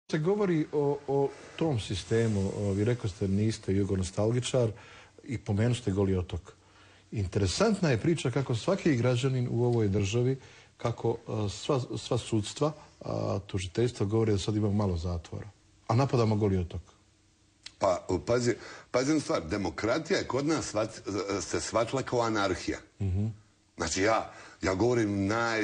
se govori o tom sistemu, vi rekli ste niste jugonostalgičar i pomenuli ste Goli otok. Interesantna je priča kako svaki građanin u ovoj državi, kako sva sudstva, tužiteljstva govori da sad imamo malo zatvora, a napadamo Goli otok. Pa, pazi jednu stvar, demokratija je kod nas se shvatila kao anarhija. Znači ja govorim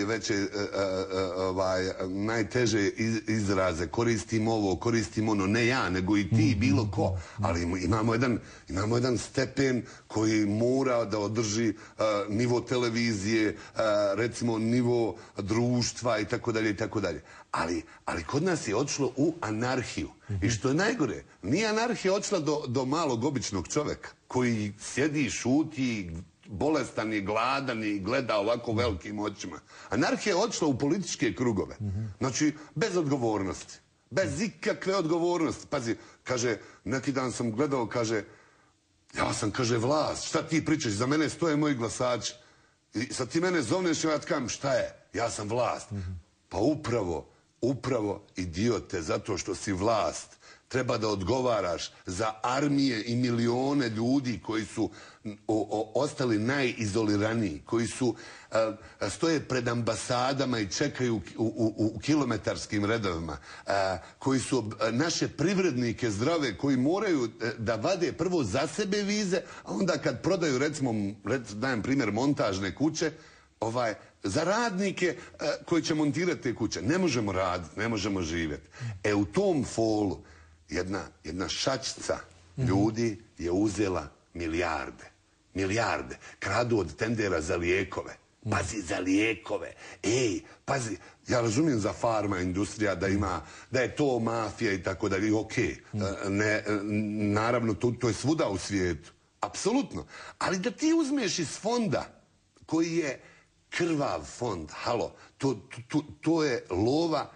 najteže izraze, koristim ovo, koristim ono, ne ja, nego i ti, bilo ko. Ali imamo jedan stepen koji mora da održi nivo televizije, recimo nivo društva i tako dalje i tako dalje. Ali kod nas je odšlo u anarhiju. I što je najgore, nije anarhija odšla do malog običnog čoveka koji sjedi, šuti, bolestan i gladan i gleda ovako velikim očima. Anarhija je odšla u političke krugove. Znači, bez odgovornosti. Bez ikakve odgovornosti. Pazi, kaže, neki dan sam gledao, kaže, ja sam, kaže, vlast, šta ti pričaš, za mene stoje moji glasači. I sad ti mene zovneš i ja tkam, šta je? Ja sam vlast. Pa upravo, idiote, zato što si vlast, treba da odgovaraš za armije i milione ljudi koji su ostali najizoliraniji, koji stoje pred ambasadama i čekaju u kilometarskim redovima, koji su naše privrednike zdrave, koji moraju da vade prvo za sebe vize, a onda kad prodaju, recimo, dajem primjer, montažne kuće, za radnike koji će montirati te kuće. Ne možemo raditi, ne možemo živjeti. U tom folu jedna šačica ljudi je uzela milijarde. Kradu od tendera za lijekove. Pazi, za lijekove. Pazi, ja razumijem za farma industrija da je to mafija i tako dalje. Okej, naravno, to je svuda u svijetu. Apsolutno. Ali da ti uzmeš iz fonda koji je krvav fond, halo, to je lova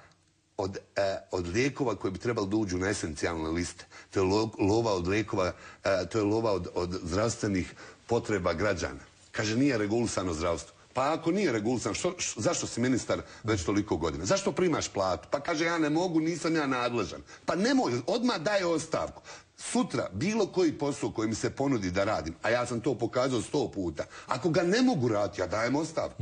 od lijekova koji bi trebali da uđu na esencijalne liste. To je lova od lijekova, to je lova od zdravstvenih potreba građana. Kaže, nije regulisano zdravstvo. Pa ako nije regulisano, zašto si ministar već toliko godina? Zašto primaš platu? Pa kaže, ja ne mogu, nisam ja nadležan. Pa nemoj, odmah daj ostavku. Sutra, bilo koji posao koji mi se ponudi da radim, a ja sam to pokazao 100 puta, ako ga ne mogu raditi, ja dajem ostavku.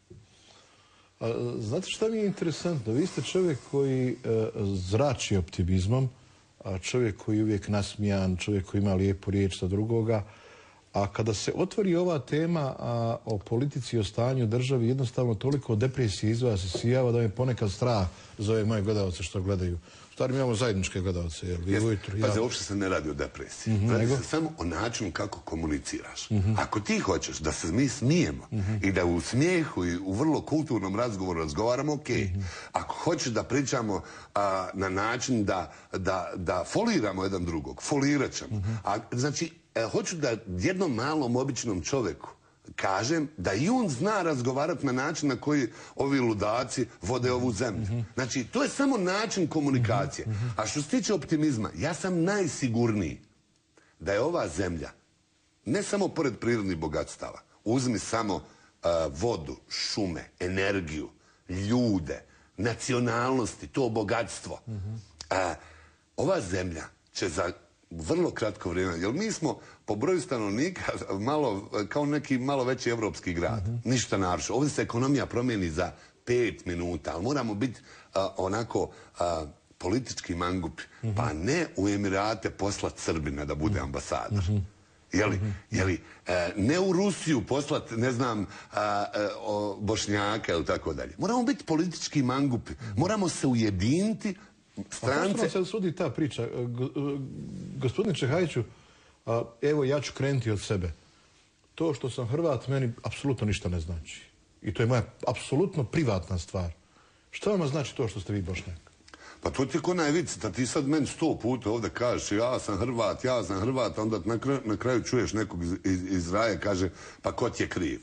Znate šta mi je interesantno? Vi ste čovjek koji zrači optimizmom, čovjek koji je uvijek nasmijan, čovjek koji ima lijepu riječ za drugoga, a kada se otvori ova tema o politici i o stanju državi, jednostavno toliko depresije iz vas isijava da me ponekad strah za ove moje gledalce što gledaju. U stvari mi imamo zajedničke gledalce, jel? Pazi, uopšte se ne radi o depresiji. Radi se samo o načinu kako komuniciraš. Ako ti hoćeš da se mi smijemo i da u smijehu i u vrlo kulturnom razgovoru razgovaramo, okej. Ako hoćeš da pričamo na način da foliramo jedan drugog, folirat ćemo. Znači, hoću da jednom malom običnom čovjeku kažem da i on zna razgovarati na način na koji ovi ludaci vode ovu zemlju. Znači, to je samo način komunikacije. A što se tiče optimizma, ja sam najsigurniji da je ova zemlja, ne samo pored prirodnih bogatstava, uzmi samo vodu, šume, energiju, ljude, nacionalnosti, to bogatstvo. Ova zemlja će za vrlo kratko vrijeme, jer mi smo po broju stanovnika kao neki malo veći evropski grad. Ništa narušeno. Ovdje se ekonomija promijeni za 5 minuta, ali moramo biti onako politički mangupi. Pa ne u Emirate poslati Srbina da bude ambasador. Jeli, ne u Rusiju poslati, ne znam, Bošnjaka ili tako dalje. Moramo biti politički mangupi. Moramo se ujediniti. Strance... A se sudi ta priča? Gospodine Čehajiću, evo ja ću krenuti od sebe. To što sam Hrvat meni apsolutno ništa ne znači. I to je moja apsolutno privatna stvar. Šta vama znači to što ste vi Bošnjak? Pa to ti je ko najvic, da ti sad meni 100 puta ovdje kažeš ja sam Hrvat, a onda na kraju čuješ nekog iz raja kaže pa ko ti je kriv?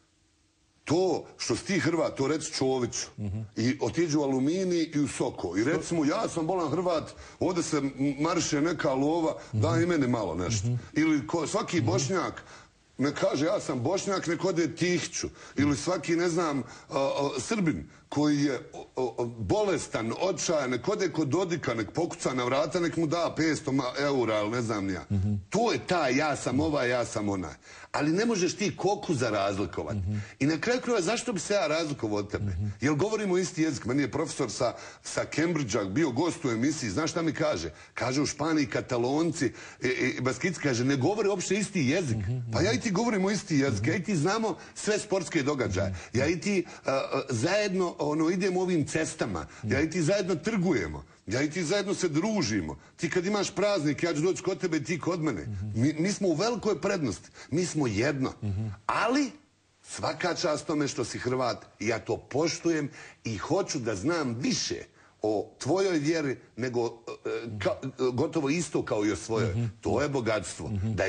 To što si ti Hrvat, to reci Čoviću. I otiđu u Aluminij i u Soko. I recimo, ja sam bolan Hrvat, ovdje se marše neka lova, daj i meni malo nešto. Ili svaki Bošnjak ne kaže ja sam Bošnjak, nek ode Tihću. Ili svaki, ne znam, Srbin koji je bolestan, očajan, nek ode kod Dodika, nek pokuca na vrata, nek mu da 500 eura, ali ne znam ni ja. To je taj, ja sam ovaj, ja sam onaj. Ali ne možeš ti koku za razlikovati. I na kraju krajeva, zašto bi se ja razlikovao od tebe? Jer govorimo isti jezik. Meni je profesor sa Cambridgea bio gost u emisiji, znaš šta mi kaže? Kaže u Španiji Katalonci i Baskici, kaže, ne govore uopšte isti jezik. Pa ja i ti govorimo isti jezik, ja i ti znamo sve sportske događaje. Ja i ti zajedno idemo ovim cestama, ja i ti zajedno trgujemo. Ja i ti zajedno se družimo. Ti kad imaš praznik, ja ću doći kod tebe i ti kod mene. Mi smo u velikoj prednosti. Mi smo jedno. Ali svaka čast tome što si Hrvat, ja to poštujem i hoću da znam više o tvojoj vjeri nego gotovo isto kao i o svojoj. To je bogatstvo.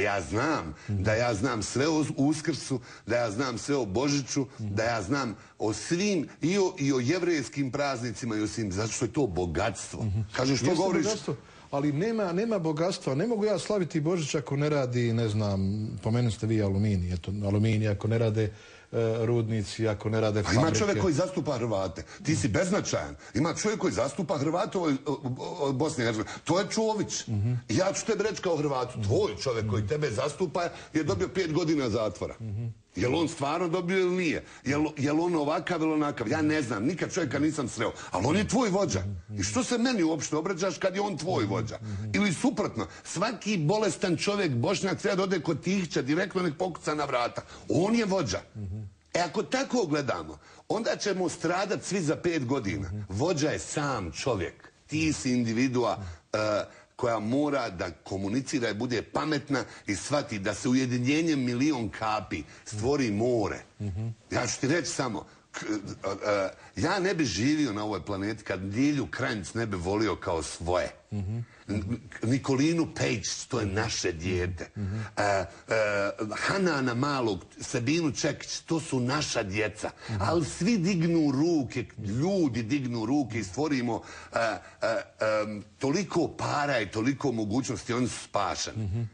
Da ja znam sve o Uskrsu, da ja znam sve o Božiću, da ja znam o svim i o jevrejskim praznicima i o svim, zato što je to bogatstvo. Kažeš što govoriš? Ali nema bogatstva. Ne mogu ja slaviti Božić ako ne radi, ne znam, pomenuli ste vi aluminij. Eto, aluminij ako ne rade rudnici, ako ne rade fabrike. A ima čovjek koji zastupa Hrvate. Ti si beznačajan. Ima čovjek koji zastupa Hrvate od Bosne i Hercegovine. To je Čović. I ja ću tebi reći kao Hrvatu. Tvoj čovjek koji tebe zastupa je dobio 5 godina zatvora. Jel on stvarno dobio ili nije? Jel on ovakav ili onakav? Ja ne znam. Nikad čovjeka nisam sreo. Ali on je tvoj vođa. I što se meni uopšte obraćaš kad je on tvoj vođa? Ili suprotno. Svaki bolestan čovjek, Bošnjak, treba da ode kod Tihića, direktno nek pokuca na vrata. On je vođa. Ako tako gledamo, onda ćemo stradati svi za 5 godina. Vođa je sam čovjek. Ti si individua koja mora da komunicira i bude pametna i shvati da se ujedinjenjem milion kapi stvori more. Ja ću ti reći samo, ja ne bi živio na ovoj planeti kad Ljilju Kranjc ne bi volio kao svoje. Nikolinu Pejić, to je naše dijete. Hanana Malog, Sabinu Čekić, to su naša djeca. Ali svi dignu ruke, ljudi dignu ruke i stvorimo toliko para i toliko mogućnosti, oni su spašeni.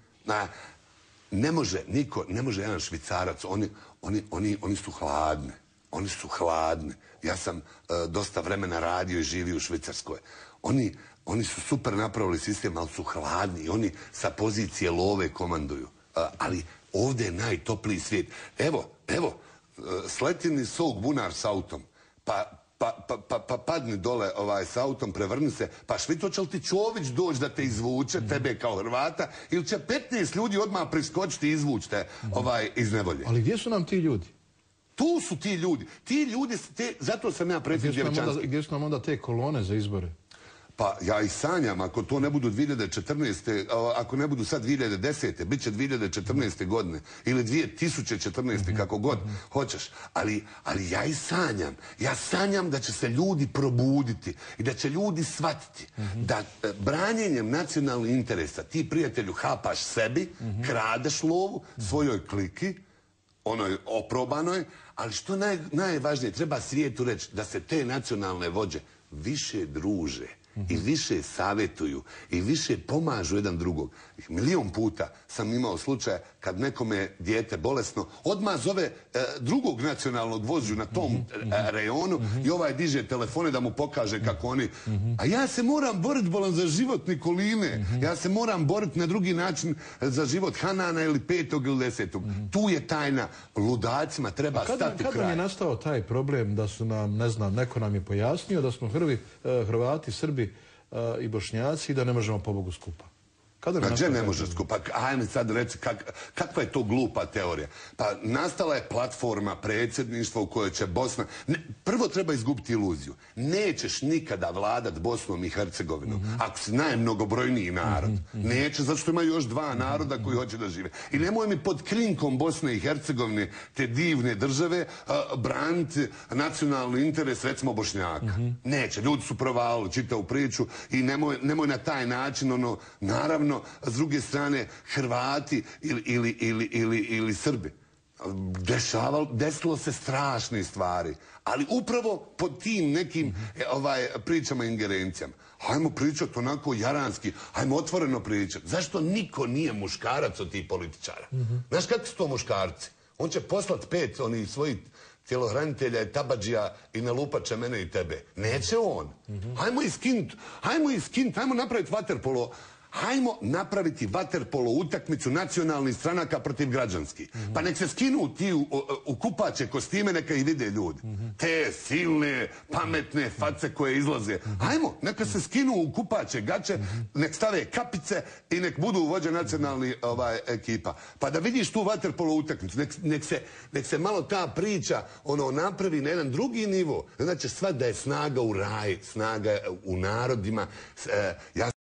Ne može niko, ne može jedan Švicarac, oni su hladni. Oni su hladni. Ja sam dosta vremena radio i živio u Švicarskoj. Oni su super napravili sistem, ali su hladni i oni sa pozicije love komanduju. Ali ovdje je najtopliji svijet. Evo, sletini Souk bunar s autom, pa padni dole s autom, prevrni se, pa švito će li ti Čović doći da te izvuče, tebe kao Hrvata, ili će 15 ljudi odmah priskočiti i izvući te iz nevolje. Ali gdje su nam ti ljudi? Tu su ti ljudi. Ti ljudi, zato sam ja predsjednik Djevičanski. Gdje su nam onda te kolone za izbore? Pa ja i sanjam, ako to ne budu 2014. Ako ne budu sad 2010. bit će 2014. godine. Ili 2014. kako god hoćeš. Ali ja i sanjam. Ja sanjam da će se ljudi probuditi i da će ljudi shvatiti da branjenjem nacionalnih interesa ti, prijatelju, hapaš sebi, kradeš lovu svojoj kliki, onoj oprobanoj, ali što najvažnije, treba svijetu reći da se te nacionalne vođe više druže i više savjetuju i više pomažu jedan drugog. Milion puta sam imao slučaja kad nekome je dijete bolesno, odmah zove drugog nacionalnog vođu na tom rejonu i ovaj diže telefone da mu pokaže kako oni... A ja se moram boriti, bolan, za život Nikoline. Ja se moram boriti na drugi način za život Hanana ili 5. ili 10. Tu je tajna. Ludacima treba stati kraj. Kada je nastao taj problem da su nam, ne znam, neko nam je pojasnio da smo Hrvati, Srbi i Bošnjaci i da ne možemo pobogu skupa? Pa gdje ne može skupa? Ajme sad reći kakva je to glupa teorija. Pa nastala je platforma predsjedništva u kojoj će Bosna... Prvo treba izgubiti iluziju. Nećeš nikada vladat Bosnom i Hercegovinom ako si najmnogobrojniji narod. Neće, zato što imaju još 2 naroda koji hoće da žive. I nemoj mi pod krinkom Bosne i Hercegovine, te divne države, braniti nacionalni interes, recimo, Bošnjaka. Neće. Ljudi su provalili čitavu priču i nemoj na taj način, naravno, s druge strane, Hrvati ili Srbi. Desilo se strašne stvari. Ali upravo pod tim nekim pričama i ingerencijama. Hajmo pričati onako jaranski, hajmo otvoreno pričati. Zašto niko nije muškarac od tih političara? Znaš kakvi su to muškarci? On će poslati 5 onih svojih tjelohranitelja je tabadžija i nalupat će mene i tebe. Neće on. Hajmo iskinut, hajmo napraviti vaterpolo. Hajmo napraviti vaterpolo utakmicu nacionalnih stranaka protiv građanskih. Pa nek se skinu ti u kupaće kostime, neka ih vide ljudi. Te silne, pametne face koje izlaze. Hajmo, neka se skinu u kupaće gaće, nek stave kapice i nek budu vođe nacionalnih ekipa. Pa da vidiš tu vaterpolo utakmicu, nek se malo ta priča napravi na jedan drugi nivo. Znači, sva da je snaga u raju, snaga u narodima.